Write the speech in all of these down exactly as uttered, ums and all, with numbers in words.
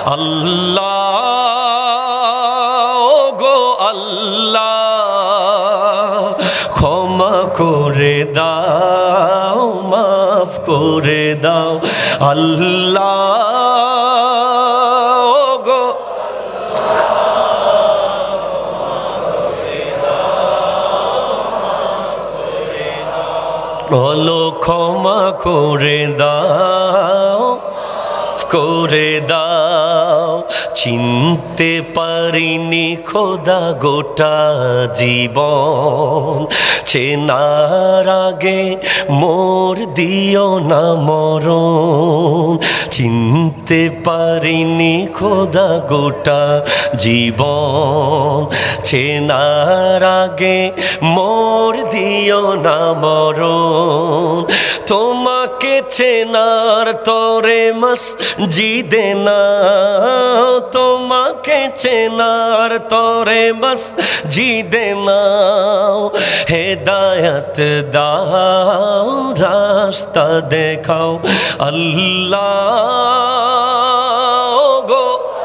আল্লাহ গো আল্লাহ ক্ষমা করে দাও মাফ করে দাও আল্লাহ গো বলো ক্ষমা করে দাও করে দাও চিনতে পারিনি খোদা গোটা জীবন চেনার আগে মোর দিও না মরণ চিনতে পারিনি খোদা গোটা জীবন চেনার আগে মোর দিও না মরণ তোমাকে চেনার তরে মসজিদে না তোমাকে চেনার তরে মসজিদে নাও হেদায়েত দাও রাস্তা দেখাও আল্লাহ গো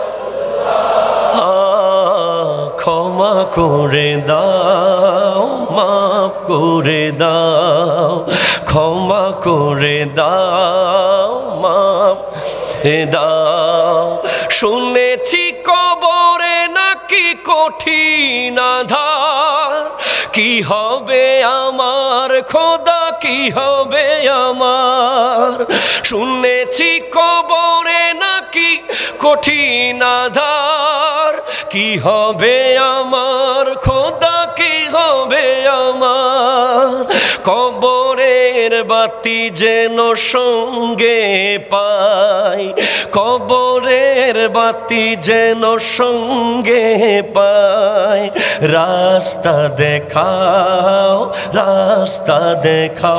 ক্ষমা করে দাও মাফ করে দাও ক্ষমা করে দাও মাফ দাও শুনেছি কবরে নাকি কঠিন আধার কি হবে আমার খোদা কি হবে আমার শুনেছি কবরে নাকি কঠিন আধার কি হবে আমার খোদা কি হবে আমার কবরের বাতি যেন সঙ্গে পাই কবরের বাতি যেন সঙ্গে পাই রাস্তা দেখাও রাস্তা দেখাও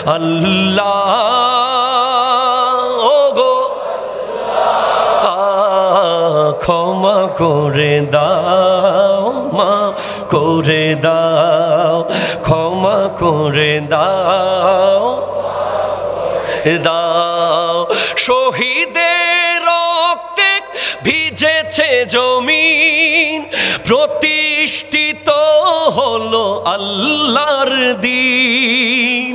আল্লাহ গো ক্ষমা করে দাও মা করে দাও ক্ষমা করে দাও দাও শহীদের রক্তে ভিজেছে জমিন প্রতিষ্ঠিত হলো আল্লাহর দ্বীন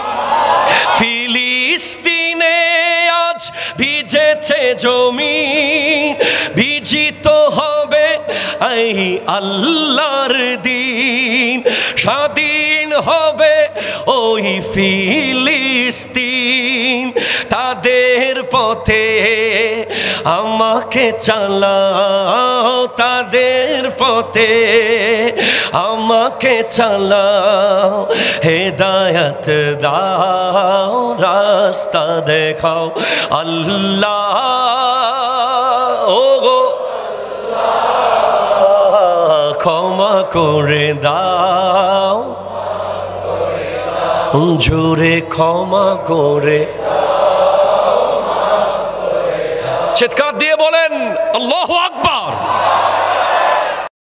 ফিলিস্তিনে আজ ভিজেছে জমিন বিজিত হবে এই আল্লাহর দ্বীন স্বাধীন হবে ওই ফিলিস্তিন তাদের পথে আমাকে চালাও তাদের পথে আমাকে চালাও হেদায়েত দাও রাস্তা দেখাও আল্লাহ ও গো ক্ষমা করে দাও জোরে ক্ষমা করে চিৎকার দিয়ে বলেন আল্লাহু আকবার।